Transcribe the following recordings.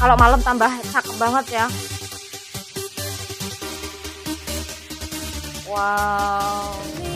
Kalau malam tambah cakep banget ya. Wow.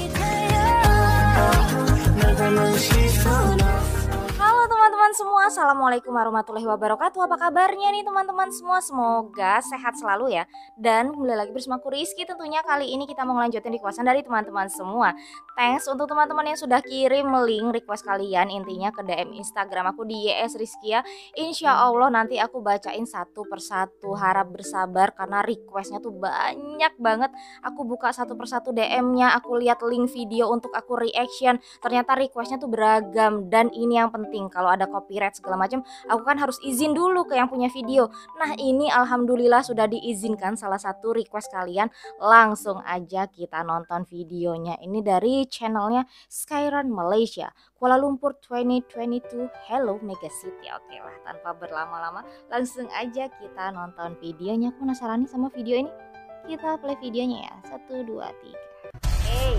Halo teman-teman semua, assalamualaikum warahmatullahi wabarakatuh. Apa kabarnya nih teman-teman semua? Semoga sehat selalu ya. Dan kembali lagi bersama aku Rizky. Tentunya kali ini kita mau ngelanjutin requestan dari teman-teman semua. Thanks untuk teman-teman yang sudah kirim link request kalian, intinya ke DM Instagram aku di YS Rizky ya. Insya Allah nanti aku bacain satu persatu. Harap bersabar karena requestnya tuh banyak banget. Aku buka satu persatu DM-nya, aku lihat link video untuk aku reaction. Ternyata requestnya tuh beragam, dan ini yang penting, kalau ada copyright segala macam aku kan harus izin dulu ke yang punya video. Nah ini alhamdulillah sudah diizinkan salah satu request kalian. Langsung aja kita nonton videonya. Ini dari channelnya Skyrun Malaysia, Kuala Lumpur 2022. Hello Mega City. Oke lah, tanpa berlama-lama langsung aja kita nonton videonya. Aku penasaran nih sama video ini. Kita play videonya ya. 1, 2, 3. Hey.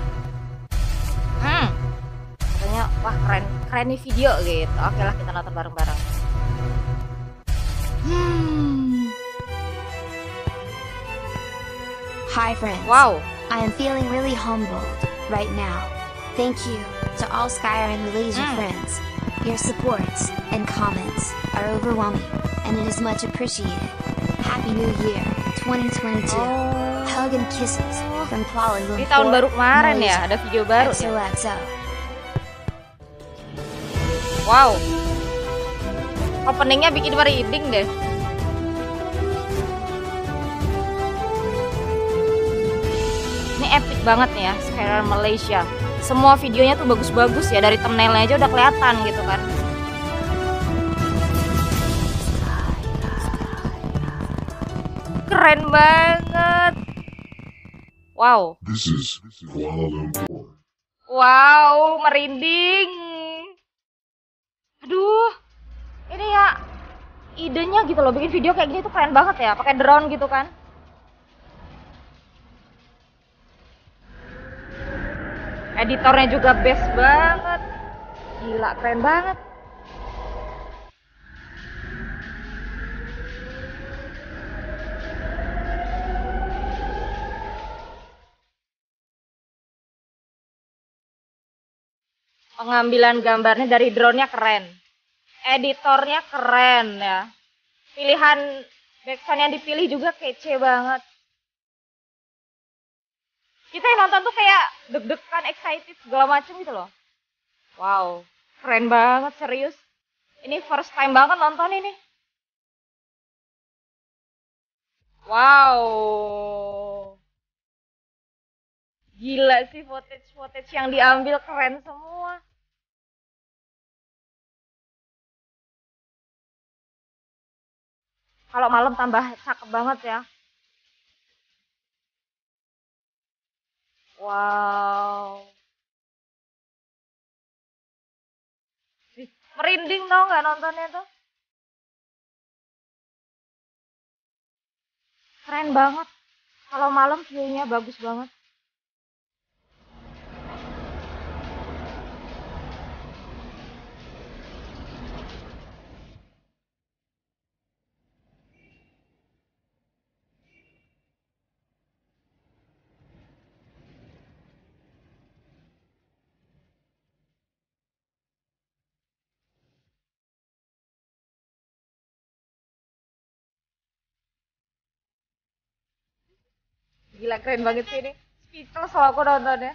Katanya wah keren nih video gitu. Oke lah, kita nonton bareng-bareng. Hi friends. Wow. I am feeling really humbled right now. Thank you to all Skyrun Malaysia friends. Your supports and comments are overwhelming, and it is much appreciated. Happy New Year 2022. Hug and kisses from Kuala Lumpur. Di tahun baru kemarin ya, ada video baru. XOXO. Wow. Openingnya bikin merinding deh. Ini epic banget nih ya, Skyrun Malaysia. Semua videonya tuh bagus-bagus ya, dari thumbnailnya aja udah kelihatan gitu kan. Keren banget. Wow. This is Kuala Lumpur. Wow, merinding. Aduh, ini ya idenya gitu loh, bikin video kayak gini tuh keren banget ya, pakai drone gitu kan. Editornya juga best banget. Gila, keren banget. Pengambilan gambarnya dari drone-nya keren. Editornya keren ya. Pilihan background yang dipilih juga kece banget. Kita yang nonton tuh kayak deg-degan, excited, segala macem gitu loh. Wow, keren banget, serius. Ini first time banget nonton ini. Wow. Gila sih, footage yang diambil keren semua. Kalau malam tambah cakep banget ya. Wow. Merinding tau nggak nontonnya tuh. Keren banget. Kalau malam view-nya bagus banget. Gila, keren banget sih ini. Speechless loh aku nontonnya.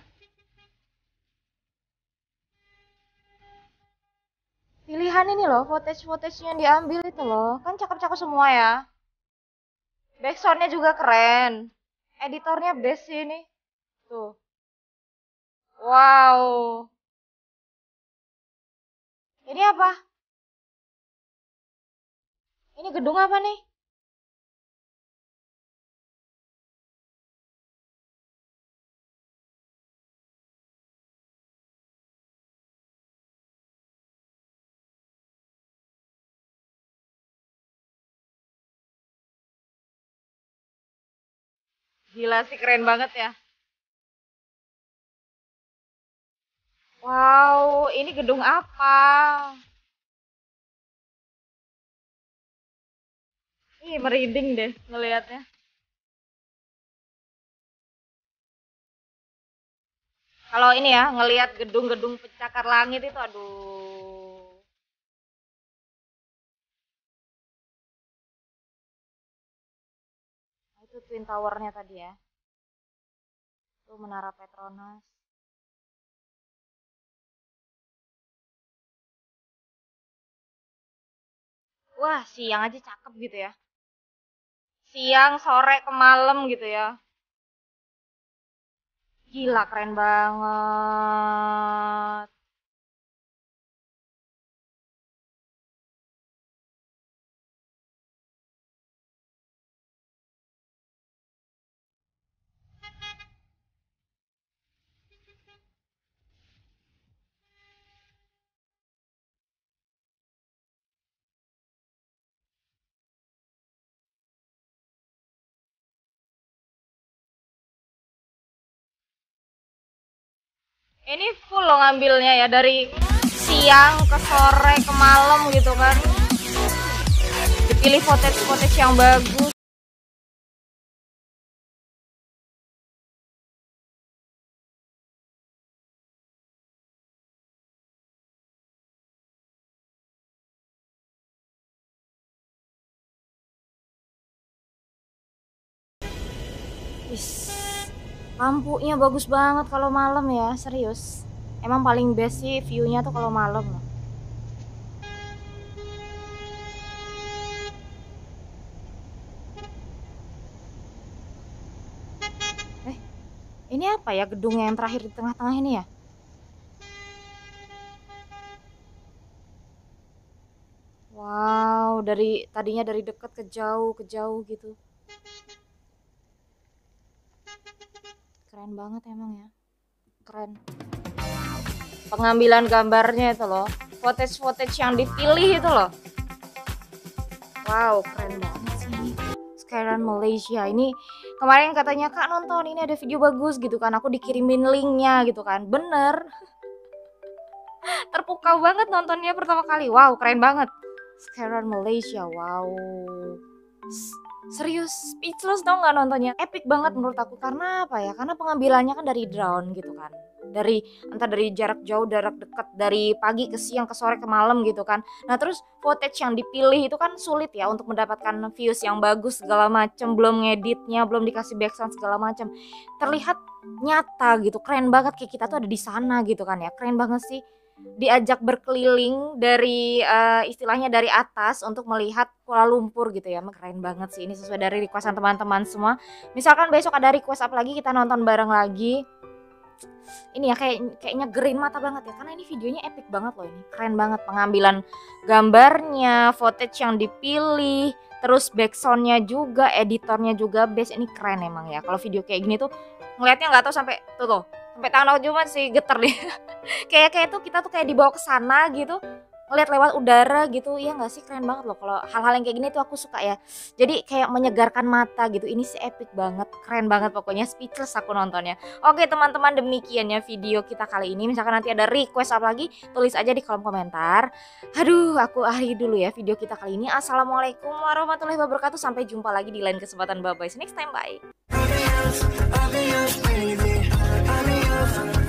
Pilihan ini loh, footage yang diambil itu loh. Kan cakep-cakep semua ya. Backsoundnya juga keren. Editornya best sih ini. Tuh. Wow. Ini apa? Ini gedung apa nih? Gila sih, keren banget ya. Wow, ini gedung apa? Ih, merinding deh ngelihatnya. Kalau ini ya, ngelihat gedung-gedung pencakar langit itu aduh. Nah, itu Twin Tower-nya tadi ya. Itu Menara Petronas. Wah, siang aja cakep gitu ya. Siang, sore, ke malam gitu ya. Gila, keren banget. Ini full loh ngambilnya ya, dari siang ke sore ke malam gitu kan. Dipilih footage-footage yang bagus. Is, lampunya bagus banget kalau malam ya, serius. Emang paling best sih view-nya tuh kalau malam. Ini apa ya gedungnya yang terakhir di tengah-tengah ini ya? Wow, dari tadinya dari dekat ke jauh gitu. Keren banget emang ya. Keren. Pengambilan gambarnya itu loh. Footage-footage yang dipilih itu loh. Wow, keren banget sih ini. Skyline Malaysia. Ini kemarin katanya Kak nonton ini ada video bagus gitu kan. Aku dikirimin linknya gitu kan. Bener. Terpukau banget nontonnya pertama kali. Wow, keren banget. Skyline Malaysia. Wow. Serius speechless tau nggak nontonnya, epic banget menurut aku. Karena apa ya, karena pengambilannya kan dari drone gitu kan, dari entah dari jarak jauh, jarak dekat, dari pagi ke siang, ke sore, ke malam gitu kan. Nah terus footage yang dipilih itu kan sulit ya untuk mendapatkan views yang bagus segala macem, belum ngeditnya, belum dikasih background segala macem, terlihat nyata gitu. Keren banget, kayak kita tuh ada di sana gitu kan ya. Keren banget sih, diajak berkeliling dari istilahnya dari atas untuk melihat Kuala Lumpur gitu ya. Keren banget sih, ini sesuai dari requestan teman-teman semua. Misalkan besok ada request apa lagi, kita nonton bareng lagi. Ini ya kayaknya gerin mata banget ya, karena ini videonya epic banget loh. Ini keren banget pengambilan gambarnya, footage yang dipilih, terus backsoundnya juga, editornya juga best. Ini keren emang ya. Kalau video kayak gini tuh ngelihatnya nggak tahu sampai tuh sampai tangan aku cuma sih geter deh. kayak tuh kita tuh kayak dibawa ke sana gitu, ngeliat lewat udara gitu. Iya nggak sih, keren banget loh. Kalau hal-hal yang kayak gini tuh aku suka ya, jadi kayak menyegarkan mata gitu. Ini sih epic banget, keren banget pokoknya, speechless aku nontonnya. Oke teman-teman, demikian ya video kita kali ini. Misalkan nanti ada request apa lagi, tulis aja di kolom komentar. Aduh, aku akhiri dulu ya video kita kali ini. Assalamualaikum warahmatullahi wabarakatuh, sampai jumpa lagi di lain kesempatan. Bye bye, see you next time, bye.